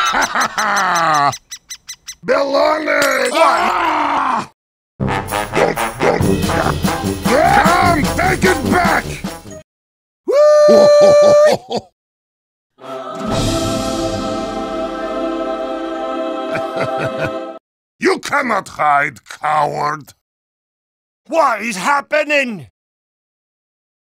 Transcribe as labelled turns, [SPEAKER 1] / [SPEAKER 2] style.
[SPEAKER 1] Belonging! Come, take it back! You cannot hide, coward!
[SPEAKER 2] What is happening?